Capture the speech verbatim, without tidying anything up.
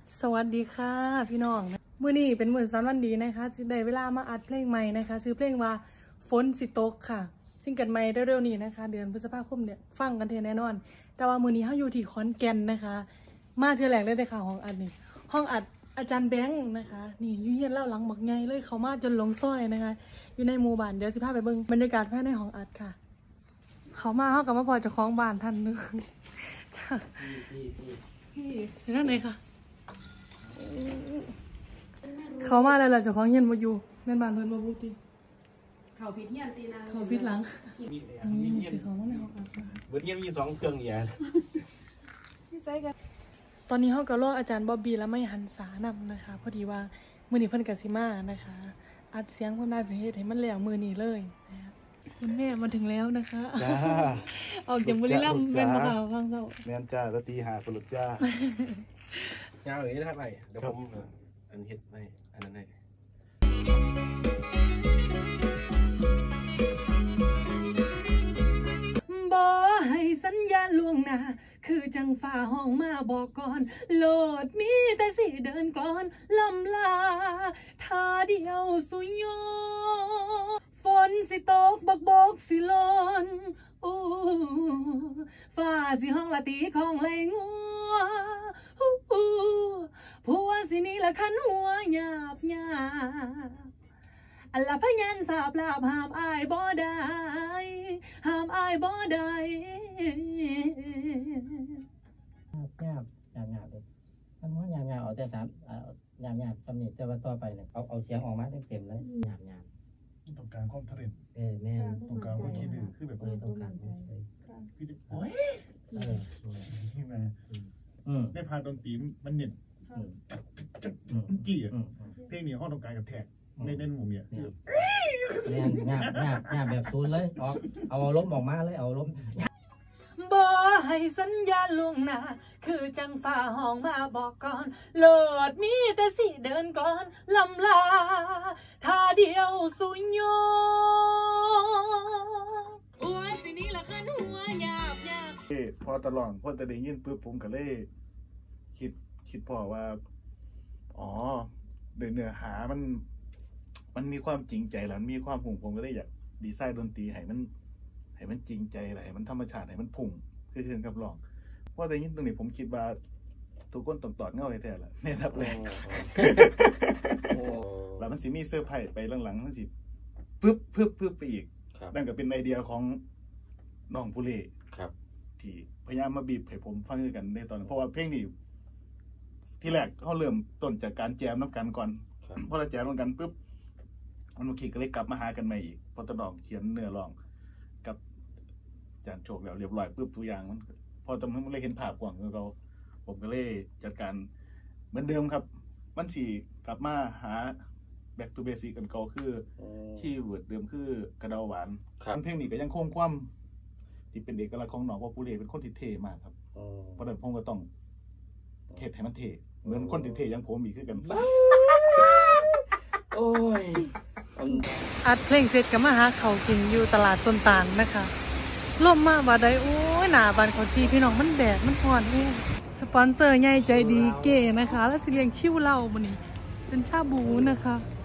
สวัสดีค่ะพี่น้องมื้อนี้เป็นมื้อสันวันดีนะคะจะได้เวลามาอัดเพลงใหม่นะคะซื้อเพลงว่าฝนสิตกค่ะซิงเกิลใหม่เร็วๆนี้นะคะเดือนพฤษภาคมเนี่ยฟังกันเทแน่นอนแต่ว่ามื้อนี้เฮาอยู่ที่ขอนแก่นนะคะมาเทื่อแรกเลยได้ข่าวห้องอัดนี่ห้องอัดอาจารย์แบงค์นะคะนี่อยู่เฮียนเล่าหลังบักใหญ่เลยเขามาจนหลงซอยนะคะอยู่ในหมู่บ้านเดี๋ยวสิพาไปเบิ่งบรรยากาศภายในห้องอัดค่ะเขามาเฮาก็มาพอเจ้าของบ้านท่านนึงนี่นี่นั่นไหนค่ะเขามาแล้วล่ะเจ้าของเฮียนบ่อยู่แม่นบ้านเพิ่นบ่บุติเขาพิษเฮียนตีนางเขาพิษหลังนี่สิเขามาในห้องอัดนะคะเบิดเฮียนมีสองเครื่องอย่าตอนนี้เฮาก็รออาจารย์บ๊อบบี้และไม่หันษานำนะคะพอดีว่ามื้อนี้เพิ่นก็สิมานะคะอัดเสียงเพิ่นน่าสิเฮ็ดให้มันแล้วมื้อนี้เลยนะคะคุณแม่มาถึงแล้วนะคะจ้าออกจากบุรีรัมย์แม่นบ่ค่ะฟังเจ้าแม่นจ้าแล้วตีหาคนลุกจ้าเงาอย่างนี้นะครับไอ้เดี๋ยวผมอันเฮ็ดให้อันนั้นให้บ่ให้สัญญาณล่วงหน้าคือจังฝ่าห้องมาบอกก่อนโลดมีแต่สิเดินก่อนลำลาท่าเดียวสุยโยฝนสิตกบกบกสิลนอู้ฝ่าสิห้องละตีของไหลงัวอู้ผัวสินี่ละคันหัวหยาบหยาบอัลลาพยันสาบลาบห้ามอายบ่ได้ห้ามอายบ่ได้หยาบหยาบหยาบเลยมันว่าหยาบหยาบเอาแต่สามหยาบหยาบสำเนียงแต่ว่าต่อไปเนี่ยเอาเอาเสียงออกมาเต็มๆเลยหยาบหยาบต้องการความทะเลเออแม่ต้องการความคิดดื้อคือแบบเออต้องการคือโอ้ยเออนี่มาได้พาดนตรีมันเน็ตจี้อ่ะเพลงนี้ห้องต้องการกับแท็กในในหมู่เนี่ยเนี่ยหยาบหยาบหยาบแบบซูนเลยออกเอาล้มออกมาเลยเอาล้มบ่ให้สัญญาล่วงหน้าคือจังฝ่าห้องมาบอกก่อนโลดมีแต่สิเดินก่อนลำลาท่าเดียวสุญโยโอ้ยสินี่ละคันหัวหยาบหยาบพอตลอดพอจะได้ยินปุ๊บผมก็เลยคิดคิดพอว่าอ๋อเนื้อเนื้อหามันมันมีความจริงใจแล้วมีความพุ่งผมก็เลยอยากดีไซน์ดนตรีให้มันให้มันจริงใจอะไรให้มันธรรมชาติให้มันพุ่งคือเชิงกับร้องเพราะแต่ยิ่งตรงนี้ผมคิดว่าทุกคนต้องตอดเงาให้แท้ละเนี่ยครับเลยแล้วมันสิมีเซอร์ไพรส์ไปหลังๆมันสิปึ๊บปึ๊บปึ๊บไปอีกนั่นก็เป็นไอเดียของน้องผู้เล่ที่พยายามมาบีบให้ผมฟังด้วยกันในตอนนั้นเพราะว่าเพลงนี้ที่แรกเขาเริ่มต้นจากการแจมน้ำกันก่อนพอเราแจมน้ำกันปึ๊บมันโอเคก็เลยกลับมาหากันใหม่อีกพอตะดองเขียนเนื้อร้องกับจานโชคแล้วเรียบร้อยปึ๊บตัวอย่างมันพอตอนนั้นมันเลยเห็นภาพกว้างของเราผมก็เลยจัดการเหมือนเดิมครับมันสี่กลับมาหา back to basic กันเก่าคือคีย์เวิร์ดเดิมคือกระเดาหวานเพลงนี้ก็ยังคงความที่เป็นเอกลักษณ์ของน้องว่าผู้เล่เป็นคนที่เท่มากครับเพราะฉะนั้นผมก็ต้องเทให้มันเท่เหมือนคนที่เท่ยังผมอีกคือกันโอ้ยอัดเพลงเสร็จก็มาหาเขากินอยู่ตลาดต้นตาลนะคะล่มมากว่าใดโอ้ยหนาบานเขาจีพี่น้องมันแดดมันพอนเองสปอนเซอร์ใหญ่ใจดีเก๋นะคะแล้วสิเลี้ยงชิวเราบนนี้เป็นชาบูนะคะ